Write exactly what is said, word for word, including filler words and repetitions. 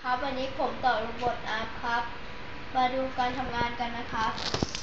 ครับวันนี้ผมต่อรูบทอาร์ตครับมาดูการทำงานกันนะครับ